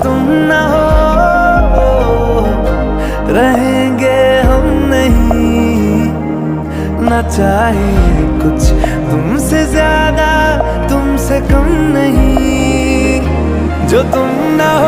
तुम ना हो रहेंगे हम नहीं। ना चाहिए कुछ तुमसे ज्यादा, तुमसे कम नहीं। जो तुम ना हो